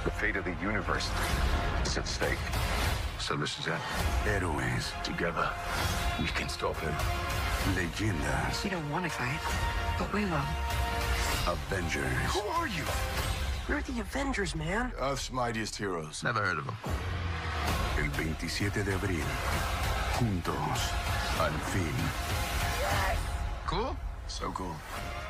The fate of the universe is at stake. So this is it. Héroes. Together, we can stop him. Leyendas. We don't want to fight, but we will. Avengers. Who are you? We're the Avengers, man. Earth's mightiest heroes. Never heard of him. El 27 de abril. Juntos. Al fin. Cool? So cool.